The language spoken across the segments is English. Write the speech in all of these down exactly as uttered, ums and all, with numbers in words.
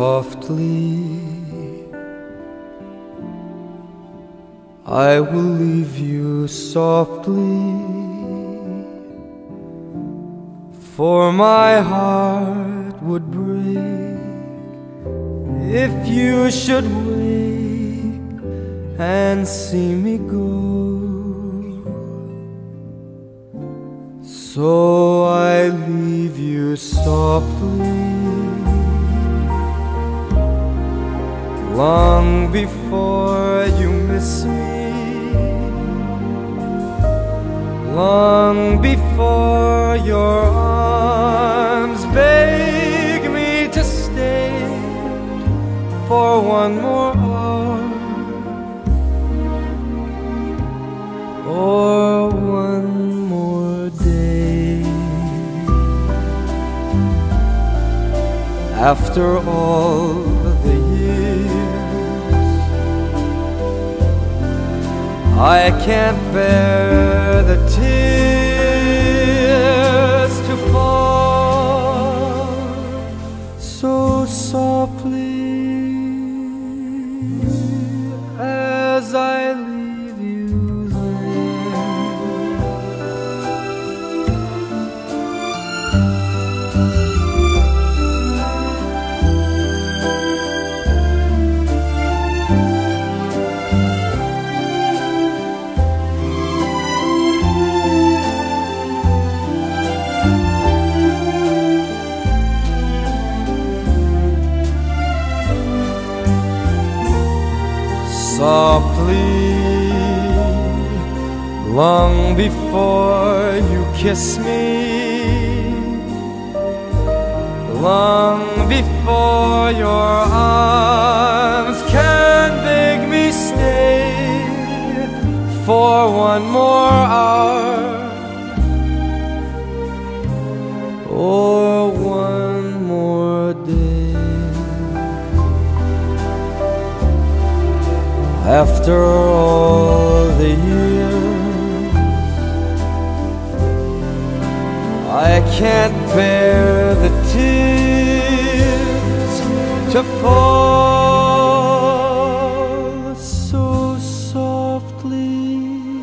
softly. I will leave you softly, for my heart would break if you should wake and see me go. So I leave you softly, long before you miss me, long before your arms beg me to stay for one more hour or one more day. After all the years, I can't bear the tears to fall so softly as I leave you there. Softly, long before you kiss me, long before your arms can beg me stay for one more hour or one more day. After all the years, I can't bear the tears to fall so softly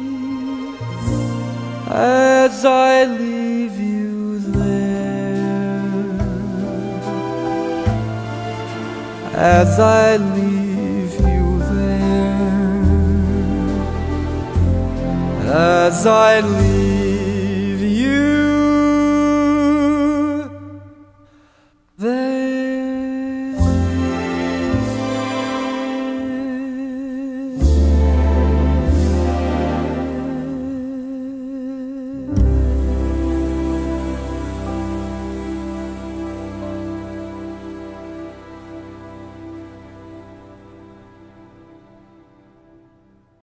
as I leave you there, as I leave as I leave